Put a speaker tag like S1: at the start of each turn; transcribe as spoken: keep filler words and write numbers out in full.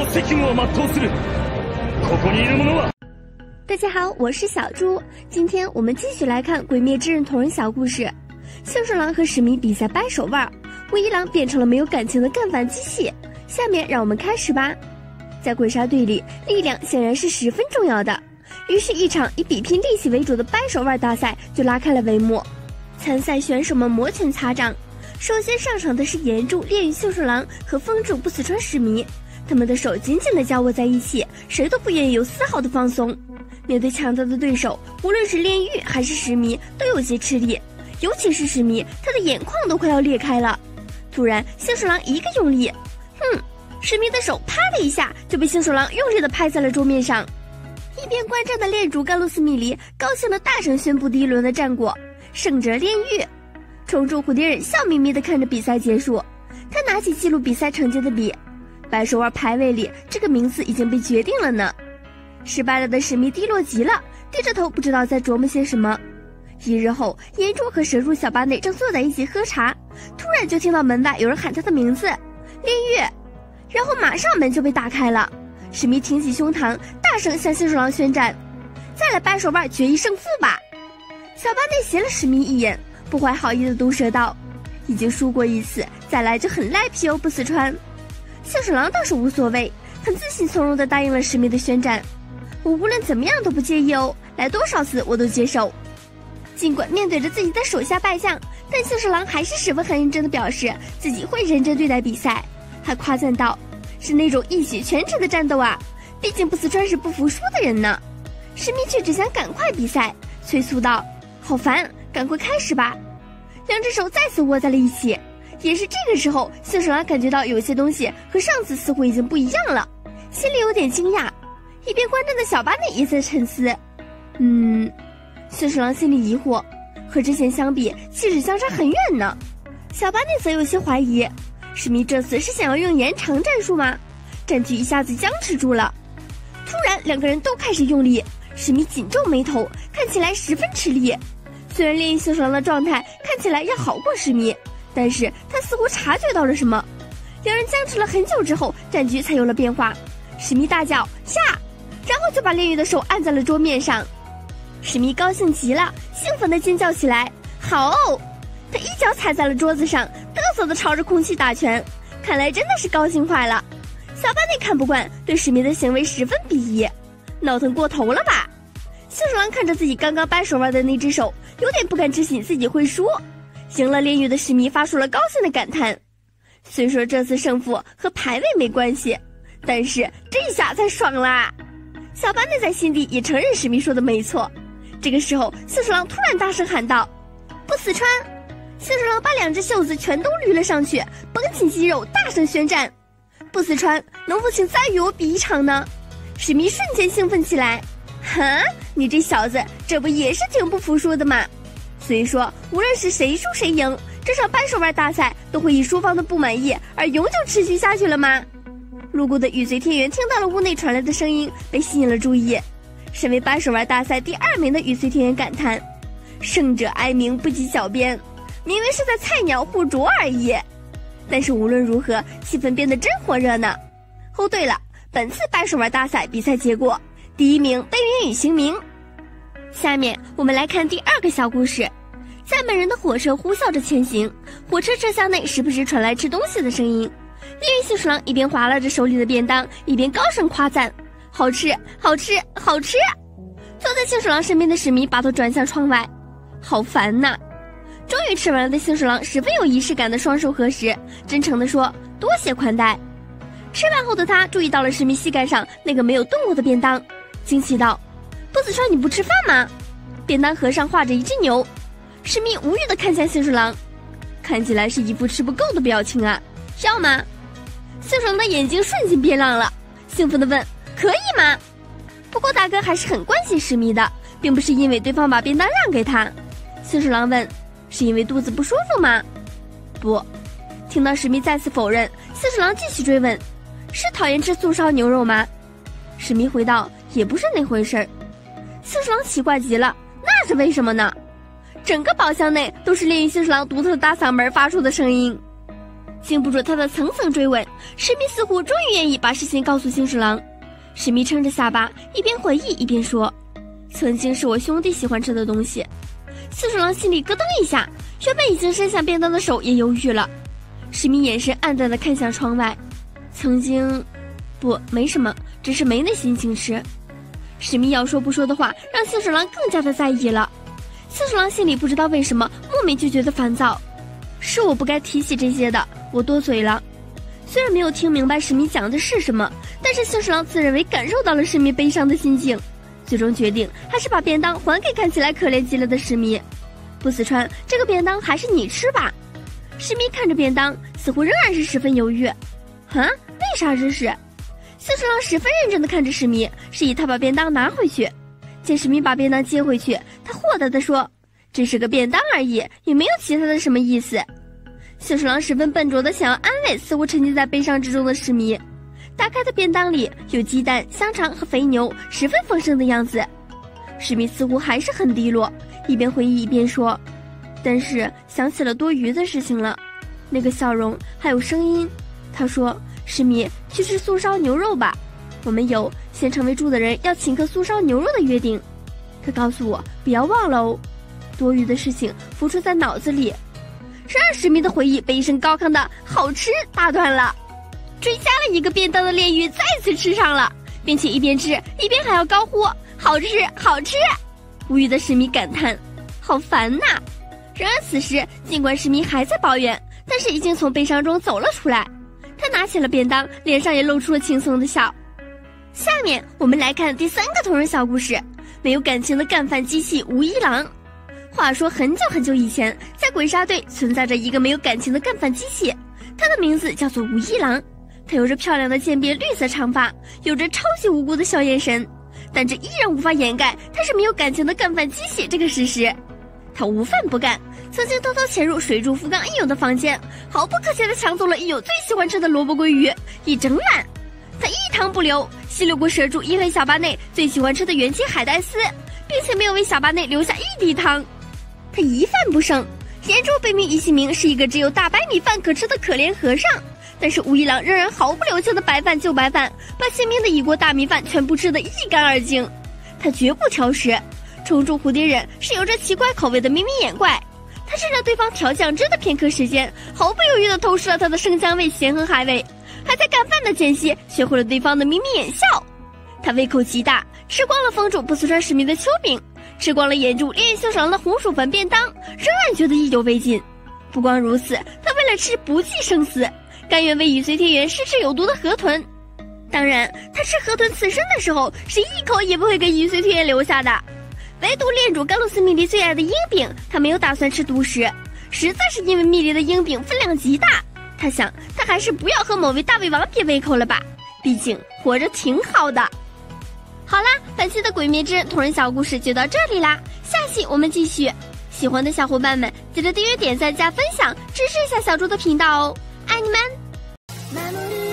S1: 責務を全うする。ここにいる者は。
S2: 大家好，我是小猪，今天我们继续来看《鬼灭之刃》同人小故事。幸顺郎和史弥比赛掰手腕，武一郎变成了没有感情的干饭机器。下面让我们开始吧。在鬼杀队里，力量显然是十分重要的，于是，一场以比拼力气为主的掰手腕大赛就拉开了帷幕。参赛选手们摩拳擦掌，首先上场的是岩柱烈羽幸顺郎和风柱不死川史弥，他们的手紧紧地交握在一起，谁都不愿意有丝毫的放松。面对强大的对手，无论是炼狱还是史弥都有些吃力，尤其是史弥，他的眼眶都快要裂开了。突然，幸顺郎一个用力，哼，史弥的手啪的一下就被幸顺郎用力地拍在了桌面上。一边观战的恋主甘露寺米梨高兴地大声宣布第一轮的战果，胜者炼狱。虫柱蝴蝶忍笑眯眯地看着比赛结束，他拿起记录比赛成绩的笔，掰手腕排位里这个名次已经被决定了呢。失败了的史弥低落极了，低着头不知道在琢磨些什么。一日后，岩柱和蛇柱小巴内正坐在一起喝茶，突然就听到门外有人喊他的名字，炼狱，然后马上门就被打开了。史弥挺起胸膛，大声向幸顺郎宣战：“再来掰手腕决一胜负吧！”小巴内斜了史弥一眼，不怀好意的毒舌道：“已经输过一次，再来就很赖皮哦，不死川。”幸顺郎倒是无所谓，很自信从容地答应了史弥的宣战：“我无论怎么样都不介意哦，来多少次我都接受。”尽管面对着自己的手下败将，但幸顺郎还是十分很认真地表示自己会认真对待比赛，还夸赞道：“是那种一血全吃的战斗啊，毕竟不死川是不服输的人呢。”史弥却只想赶快比赛，催促道：“好烦，赶快开始吧！”两只手再次握在了一起。也是这个时候，幸顺郎感觉到有些东西和上次似乎已经不一样了，心里有点惊讶。一边观战的小巴内也在沉思，嗯，幸顺郎心里疑惑，和之前相比，气势相差很远呢。小巴内则有些怀疑，史弥这次是想要用延长战术吗？战局一下子僵持住了。突然，两个人都开始用力，史弥紧皱眉头，看起来十分吃力。虽然炼狱幸顺郎的状态看起来要好过史弥，但是他似乎察觉到了什么。两人僵持了很久之后，战局才有了变化。史弥大叫下，然后就把炼狱的手按在了桌面上。史弥高兴极了，兴奋地尖叫起来：“好哦！”他一脚踩在了桌子上，嘚瑟地朝着空气打拳，看来真的是高兴坏了。小巴内看不惯，对史弥的行为十分鄙夷：“闹腾过头了吧？”幸顺郎看着自己刚刚掰手腕的那只手，有点不敢置信自己会输。赢了炼狱的史弥发出了高兴的感叹。虽说这次胜负和排位没关系，但是这下才爽啦！小巴内在心底也承认史弥说的没错。这个时候，幸顺郎突然大声喊道：“不死川！”幸顺郎把两只袖子全都捋了上去，绷紧肌肉，大声宣战：“不死川，能否请再与我比一场呢？”史弥瞬间兴奋起来：“哈，你这小子，这不也是挺不服输的吗？虽说无论是谁输谁赢，这场掰手腕大赛都会以输方的不满意而永久持续下去了吗？”路过的雨随天元听到了屋内传来的声音，被吸引了注意。身为掰手腕大赛第二名的雨随天元感叹：“胜者哀鸣不及小编，名为是在菜鸟互啄而已。”但是无论如何，气氛变得真火热呢。哦，对了，本次掰手腕大赛比赛结果，第一名被云雨行名。下面我们来看第二个小故事。在满人的火车呼啸着前行，火车车厢内时不时传来吃东西的声音。炼狱幸顺郎一边划拉着手里的便当，一边高声夸赞：“好吃，好吃，好吃！”坐在幸顺郎身边的史弥把头转向窗外，好烦呐！终于吃完了的幸顺郎十分有仪式感的双手合十，真诚地说：“多谢宽待。”吃完后的他注意到了史弥膝盖上那个没有动过的便当，惊奇道：“不死川，你不吃饭吗？”便当盒上画着一只牛。史弥无语地看向幸顺郎，看起来是一副吃不够的表情啊，要吗？幸顺郎的眼睛瞬间变亮了，兴奋地问：“可以吗？”不过大哥还是很关心史弥的，并不是因为对方把便当让给他。幸顺郎问：“是因为肚子不舒服吗？”不。听到史弥再次否认，幸顺郎继续追问：“是讨厌吃素烧牛肉吗？”史弥回道：“也不是那回事儿。”幸顺郎奇怪极了，那是为什么呢？整个宝箱内都是炼狱幸顺郎独特的大嗓门发出的声音。 经不住他的层层追问，史密似乎终于愿意把事情告诉幸侍郎。史密撑着下巴，一边回忆一边说：“曾经是我兄弟喜欢吃的东西。”幸侍郎心里咯噔一下，原本已经伸向便当的手也犹豫了。史密眼神黯淡地看向窗外，曾经，不，没什么，只是没那心情吃。史密要说不说的话，让幸侍郎更加的在意了。幸侍郎心里不知道为什么莫名就觉得烦躁，是我不该提起这些的，我多嘴了。虽然没有听明白史密讲的是什么，但是幸侍郎自认为感受到了史密悲伤的心情，最终决定还是把便当还给看起来可怜极了的史密。不死川，这个便当还是你吃吧。史密看着便当，似乎仍然是十分犹豫。啊，为啥这是？幸侍郎十分认真地看着史密，示意他把便当拿回去。见史密把便当接回去，他豁达地说：“只是个便当而已，也没有其他的什么意思。”幸侍郎十分笨拙地想要安慰似乎沉浸在悲伤之中的史密。打开的便当里有鸡蛋、香肠和肥牛，十分丰盛的样子。史密似乎还是很低落，一边回忆一边说：“但是想起了多余的事情了。”那个笑容还有声音，他说：“史密，去吃素烧牛肉吧，我们有先成为猪的人要请客素烧牛肉的约定。”他告诉我不要忘了哦。多余的事情浮出在脑子里，然而史密的回忆被一声高亢的好吃打断了。追加了一个便当的炼狱再次吃上了，并且一边吃一边还要高呼好吃好吃。无语的史密感叹好烦呐。然而此时尽管史密还在抱怨，但是已经从悲伤中走了出来。他拿起了便当，脸上也露出了轻松的笑。下面我们来看第三个同人小故事，没有感情的干饭机器无一郎。话说很久很久以前，在鬼杀队存在着一个没有感情的干饭机器，它的名字叫做无一郎。他有着漂亮的渐变绿色长发，有着超级无辜的笑眼神，但这依然无法掩盖他是没有感情的干饭机器这个事实。他无饭不干，曾经偷偷潜入水柱福冈一友的房间，毫不客气地抢走了一友最喜欢吃的萝卜鲑鱼一整碗。他一汤不留，吸溜过蛇柱一和小巴内最喜欢吃的元气海带丝，并且没有为小巴内留下一滴汤。他一饭不剩，眼中被命一姓名是一个只有大白米饭可吃的可怜和尚。但是吴一郎仍然毫不留情的白饭就白饭，把姓名的一锅大米饭全部吃得一干二净。他绝不挑食，虫蛀蝴蝶忍是有着奇怪口味的眯眯眼怪，他趁着对方调酱汁的片刻时间，毫不犹豫地偷吃了他的生姜味、咸和海味，还在干饭的间隙学会了对方的眯眯眼笑。他胃口极大，吃光了封住不四川市民的秋饼，吃光了眼住烈焰秀爽的红薯粉便当，仍然觉得意犹未尽。不光如此，他为了吃不计生死，甘愿为与随天元试吃有毒的河豚。当然，他吃河豚刺身的时候是一口也不会给与随天元留下的。唯独恋主甘露寺蜜梨最爱的鹰饼，他没有打算吃独食，实在是因为蜜梨的鹰饼分量极大。他想，他还是不要和某位大胃王别胃口了吧，毕竟活着挺好的。好啦，本期的《鬼灭之刃》同人小故事就到这里啦，下期我们继续。喜欢的小伙伴们记得订阅、点赞、加分享，支持一下小猪的频道哦，爱你们！